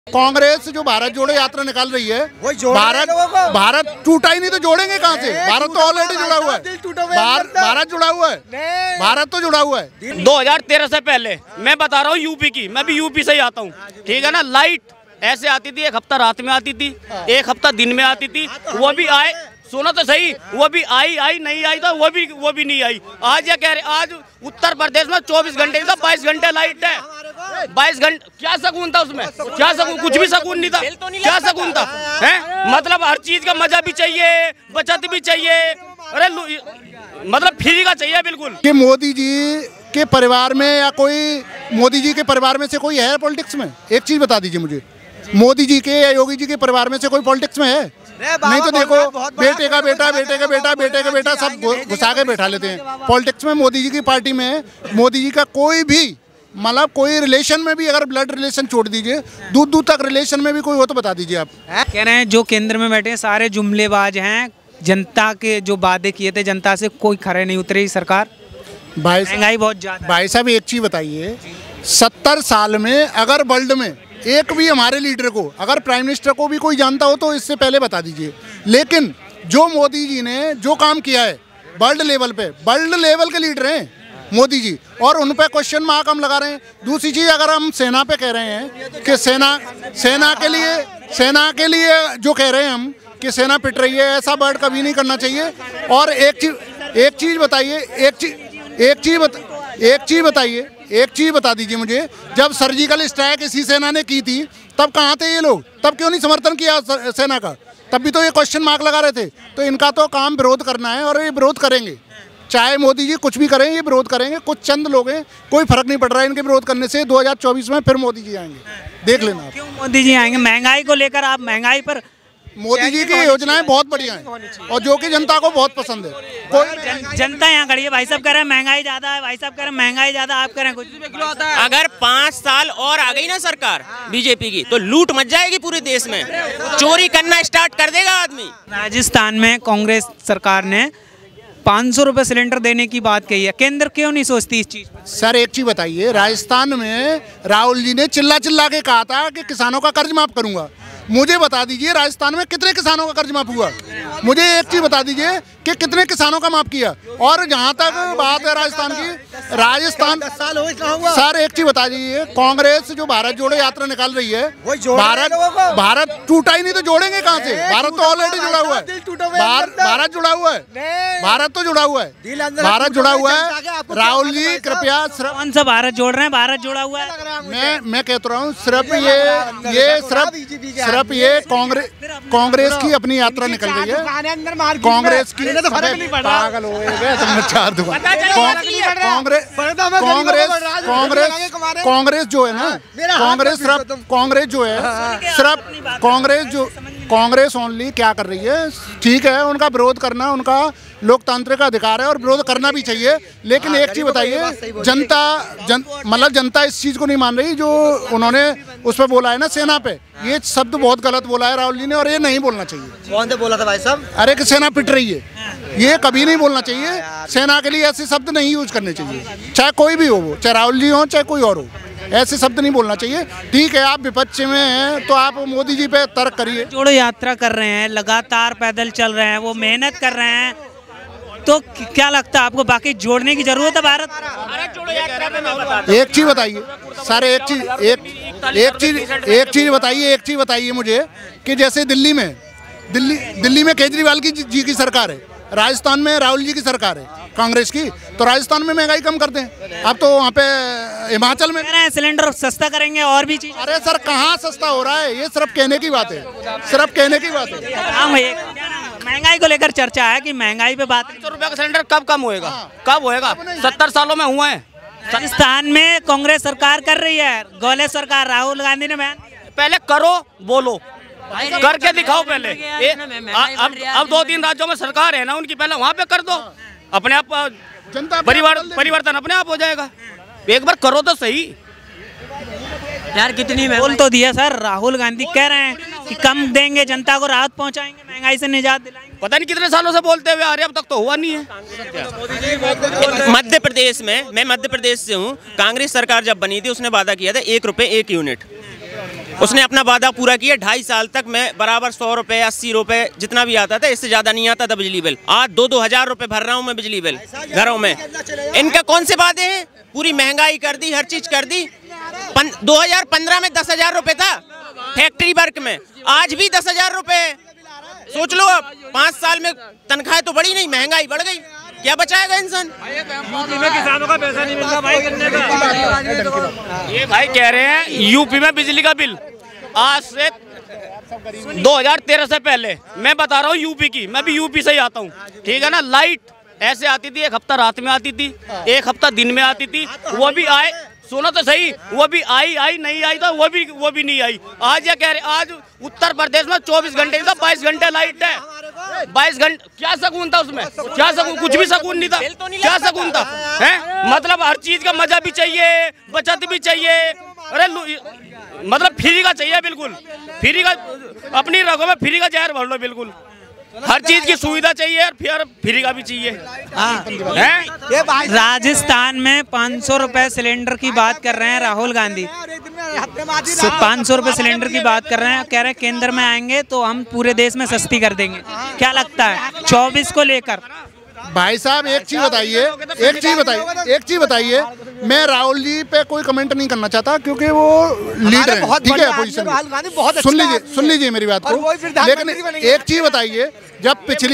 कांग्रेस जो भारत जोड़ो यात्रा निकाल रही है, भारत टूटा ही नहीं तो जोड़ेंगे कहाँ से? भारत तो ऑलरेडी जुड़ा हुआ है। भारत जुड़ा हुआ है, भारत तो जुड़ा हुआ है। 2013 से पहले मैं बता रहा हूँ यूपी की, मैं भी यूपी से ही आता हूँ, ठीक है ना। लाइट ऐसे आती थी, एक हफ्ता रात में आती थी, एक हफ्ता दिन में आती थी, वो भी आए, सुनो तो सही, वो भी आई नहीं आई तो वो भी नहीं आई। आज ये कह रहे, आज उत्तर प्रदेश में 24 घंटे था, 22 घंटे लाइट है। 22 घंटे क्या सकून था उसमें? क्या सकून? कुछ भी सकून नहीं था। क्या सकून था? है मतलब हर चीज का मजा भी चाहिए, बचत भी चाहिए, अरे मतलब फ्री का चाहिए बिल्कुल। कि मोदी जी के परिवार में या कोई मोदी जी के परिवार में से कोई है पॉलिटिक्स में? एक चीज बता दीजिए मुझे, मोदी जी के या योगी जी के परिवार में से कोई पॉलिटिक्स में है? नहीं तो देखो, बेटे का बेटा, बेटे का बेटा, बेटे का बेटा सब घुसा के बैठा लेते हैं पॉलिटिक्स में। मोदी जी की पार्टी में मोदी जी का कोई भी मतलब कोई रिलेशन में भी, अगर ब्लड रिलेशन छोड़ दीजिए, दूर दूर तक रिलेशन में भी कोई हो तो बता दीजिए आप। कह रहे हैं जो केंद्र में बैठे हैं सारे जुमलेबाज हैं, जनता के जो वादे किए थे जनता से कोई खरे नहीं उतरी सरकार। महंगाई बहुत ज्यादा। भाई साहब एक चीज बताइए, 70 साल में अगर वर्ल्ड में एक भी हमारे लीडर को, अगर प्राइम मिनिस्टर को भी कोई जानता हो तो इससे पहले बता दीजिए। लेकिन जो मोदी जी ने जो काम किया है वर्ल्ड लेवल पे, वर्ल्ड लेवल के लीडर हैं मोदी जी, और उन पे क्वेश्चन मार्क हम लगा रहे हैं। दूसरी चीज़, अगर हम सेना पे कह रहे हैं कि सेना के लिए जो कह रहे हैं हम कि सेना पिट रही है, ऐसा वर्ड कभी नहीं करना चाहिए। और एक चीज़ बता दीजिए मुझे, जब सर्जिकल स्ट्राइक इसी सेना ने की थी तब कहाँ थे ये लोग? तब क्यों नहीं समर्थन किया सेना का? तब भी तो ये क्वेश्चन मार्क लगा रहे थे। तो इनका तो काम विरोध करना है और ये विरोध करेंगे, चाहे मोदी जी कुछ भी करें, ये विरोध करेंगे। कुछ चंद लोग हैं, कोई फर्क नहीं पड़ रहा है इनके विरोध करने से। 2024 में फिर मोदी जी आएंगे, देख लेना। क्यों मोदी जी आएंगे? महंगाई को लेकर आप, महंगाई पर मोदी जी की योजनाएं बहुत बढ़िया हैं और जो कि जनता को बहुत पसंद है। कोई जनता यहाँ खड़ी है, भाई साहब कह रहे हैं महंगाई ज्यादा है, भाई साहब कह रहे हैं महंगाई ज्यादा, आप कह रहे हैं कुछ। अगर 5 साल और आ गई ना सरकार बीजेपी की तो लूट मच जाएगी पूरे देश में, चोरी करना स्टार्ट कर देगा आदमी। राजस्थान में कांग्रेस सरकार ने 500 रुपए सिलेंडर देने की बात कही है, केंद्र क्यों नहीं सोचती इस चीज पर? सर एक चीज बताइए, राजस्थान में राहुल जी ने चिल्ला के कहा था कि किसानों का कर्ज माफ करूंगा। मुझे बता दीजिए राजस्थान में कितने किसानों का कर्ज माफ हुआ? मुझे एक चीज बता दीजिए कि कितने किसानों का माफ किया। और जहां तक बात है राजस्थान की, सर एक चीज बता दीजिए, कांग्रेस जो भारत जोड़ो यात्रा निकाल रही है, भारत टूटा ही नहीं तो जोड़ेंगे कहाँ से? भारत तो ऑलरेडी जुड़ा हुआ है। भारत जुड़ा हुआ है, भारत तो जुड़ा हुआ है, भारत जुड़ा हुआ है। राहुल जी कृपया कौन सा भारत जोड़ रहे हैं? भारत जुड़ा हुआ है। मैं कहता रहा हूँ, सिर्फ ये कांग्रेस की अपनी यात्रा निकल रही है। कांग्रेस की पागल हो गए तुमने 4 दुकान। कांग्रेस जो है ना, कांग्रेस ओनली क्या कर रही है? ठीक है, उनका विरोध करना उनका लोकतांत्रिक अधिकार है और विरोध करना भी चाहिए। लेकिन एक चीज बताइए, जनता इस चीज को नहीं मान रही जो उन्होंने उस पर बोला है ना, सेना पे। ये शब्द बहुत गलत बोला है राहुल जी ने और ये नहीं बोलना चाहिए। कौन से बोला था भाई साहब? अरे कि सेना पिट रही है, ये कभी नहीं बोलना चाहिए। सेना के लिए ऐसे शब्द नहीं यूज करने चाहिए, चाहे कोई भी हो, वो चाहे राहुल जी हो चाहे कोई और हो, ऐसे शब्द नहीं बोलना चाहिए। ठीक है, आप विपक्ष में हैं तो आप मोदी जी पे तर्क करिए। जोड़ो यात्रा कर रहे हैं, लगातार पैदल चल रहे हैं, वो मेहनत कर रहे हैं, तो क्या लगता है आपको बाकी जोड़ने की जरूरत है? भारत एक चीज बताइए सर, एक चीज बताइए मुझे कि जैसे दिल्ली में केजरीवाल जी की सरकार है, राजस्थान में राहुल जी की सरकार है कांग्रेस की, तो राजस्थान में महंगाई कम करते हैं। अब तो वहाँ पे हिमाचल में सिलेंडर सस्ता करेंगे और भी चीज। अरे सर कहाँ सस्ता हो रहा है? ये सिर्फ कहने की बात है, सिर्फ कहने की बात है। हाँ भैया, महंगाई को लेकर चर्चा है कि महंगाई पे बात। 500 रुपए का सिलेंडर कब कम होएगा? कब होएगा? 70 सालों में हुआ है। राजस्थान में कांग्रेस सरकार कर रही है, गोले सरकार, राहुल गांधी ने बयान। पहले करो, बोलो, करके दिखाओ पहले। अब 2-3 राज्यों में सरकार है ना उनकी, पहले वहाँ पे कर दो, अपने आप जनता परिवर्तन अपने आप हो जाएगा। एक बार करो तो सही यार। कितनी बोल तो दिया सर, राहुल गांधी कह रहे हैं कि कम देंगे, जनता को राहत पहुंचाएंगे, महंगाई से निजात दिलाएंगे। पता नहीं कितने सालों से बोलते हुए आ रहे, अब तक तो हुआ नहीं है। मध्य प्रदेश में, मैं मध्य प्रदेश से हूँ, कांग्रेस सरकार जब बनी थी उसने वादा किया था 1 रुपए 1 यूनिट। उसने अपना वादा पूरा किया। 2.5 साल तक मैं बराबर 100 रुपए 80 रुपए जितना भी आता था, इससे ज्यादा नहीं आता था बिजली बिल। आज 2-2 हजार रुपए भर रहा हूँ मैं बिजली बिल घरों में। इनका कौन से वादे हैं? पूरी महंगाई कर दी, हर चीज कर दी। 2015 में 10,000 रुपए था फैक्ट्री वर्क में, आज भी 10,000 रुपए। सोच लो आप, 5 साल में तनख्वाहें तो बढ़ी नहीं, महंगाई बढ़ गई, क्या बचाएगा इंसान? यूपी में किसानों का पैसा नहीं मिलता भाई करने का। ये भाई कह रहे हैं यूपी में बिजली का बिल आज से 2013 से पहले, मैं बता रहा हूँ यूपी की, मैं भी यूपी से ही आता हूँ, ठीक है ना। लाइट ऐसे आती थी, एक हफ्ता रात में आती थी, एक हफ्ता दिन में आती थी, वो भी आए, सुनो तो सही, वो भी आई नहीं आई, तो वो भी नहीं आई। आज ये कह रहे, आज उत्तर प्रदेश में 24 घंटे था, 22 घंटे लाइट है। 22 घंटे क्या सकून था उसमें? क्या सकून? कुछ भी सकून नहीं था। क्या सकून था? हैं? मतलब हर चीज का मजा भी चाहिए, बचत भी चाहिए। अरे मतलब फ्री का चाहिए, बिल्कुल फ्री का, अपनी रगों में फ्री का जहर भर लो, बिल्कुल हर चीज की सुविधा चाहिए और फिर फ्री का भी चाहिए। राजस्थान में 500 रुपए सिलेंडर की बात कर रहे हैं राहुल गांधी। 500 रुपए सिलेंडर की बात कर रहे हैं, कह रहे हैं केंद्र में आएंगे तो हम पूरे देश में सस्ती कर देंगे। क्या लगता है 24 को लेकर? भाई साहब एक चीज बताइए, मैं राहुल जी पे कोई कमेंट नहीं करना चाहता क्योंकि वो लीडर है, ठीक है, अपोजिशन में। सुन लीजिए मेरी बात को, लेकिन एक चीज बताइए, जब पिछली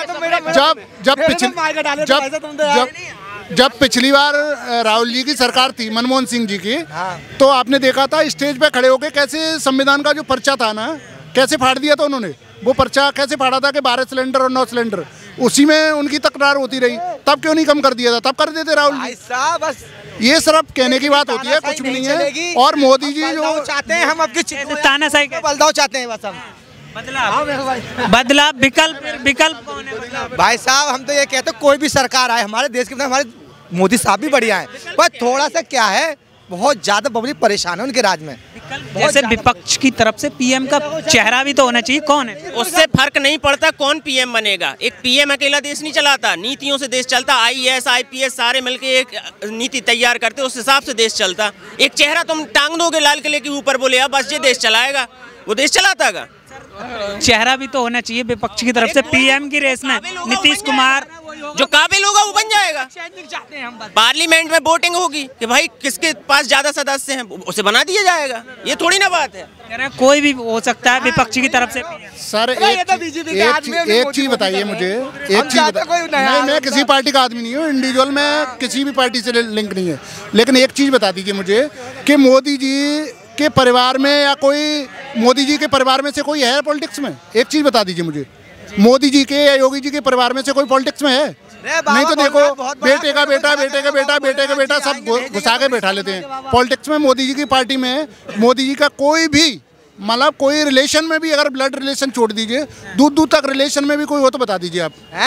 बार राहुल जी की सरकार थी, मनमोहन सिंह जी की, तो आपने देखा था स्टेज पे खड़े होके कैसे संविधान का जो पर्चा था ना, कैसे फाड़ दिया था उन्होंने। वो पर्चा कैसे फाड़ा था कि 12 सिलेंडर और 9 सिलेंडर, उसी में उनकी तकरार होती रही। तब क्यों नहीं कम कर दिया था? तब कर देते राहुल जी। बस ये सिर्फ कहने की बात होती है, कुछ भी नहीं है। और मोदी जी जो चाहते हैं, हम आपकी बदलाव चाहते हैं, बस हम बदलाव। विकल्प कौन है? भाई साहब हम तो ये कहते हैं, कोई भी सरकार आए हमारे देश के, हमारे मोदी साहब भी बढ़िया है, पर थोड़ा सा क्या है, बहुत ज्यादा पब्लिक परेशान है उनके राज में। जैसे विपक्ष की तरफ से पीएम का चेहरा भी तो होना चाहिए, कौन है? उससे फर्क नहीं पड़ता कौन पीएम बनेगा। एक पीएम अकेला देश नहीं चलाता, नीतियों से देश चलता। आईएएस आईपीएस सारे मिलके एक नीति तैयार करते, उस हिसाब से देश चलता। एक चेहरा तुम टांग दोगे लाल किले के ऊपर, बोले अब बस ये देश चलाएगा, वो देश चलाता का? चेहरा भी तो होना चाहिए विपक्ष की तरफ से। पीएम की रेस में नीतीश कुमार जो काबिल होगा वो बन जाएगा। पार्लियामेंट में वोटिंग होगी कि भाई किसके पास ज्यादा सदस्य हैं, उसे बना दिया जाएगा। ये थोड़ी ना बात है, कोई भी हो सकता है विपक्ष की तरफ से। सर एक चीज बताइए मुझे, मैं किसी पार्टी का आदमी नहीं हूँ, इंडिविजुअल, मैं किसी भी पार्टी से लिंक नहीं है, लेकिन एक चीज बता दीजिए मुझे कि मोदी जी के परिवार में या कोई मोदी जी के परिवार में से कोई है पॉलिटिक्स में? एक चीज बता दीजिए मुझे, मोदी जी के या योगी जी के परिवार में से कोई पॉलिटिक्स में है? नहीं तो देखो, बेटे का बेटा, बेटे का बेटा, बेटे का बेटा, सब घुसा के बैठा लेते हैं पॉलिटिक्स में। मोदी जी की पार्टी में मोदी जी का कोई भी, मतलब कोई रिलेशन में भी, अगर ब्लड रिलेशन छोड़ दीजिए, दूर दूर तक रिलेशन में भी कोई हो तो बता दीजिए आप।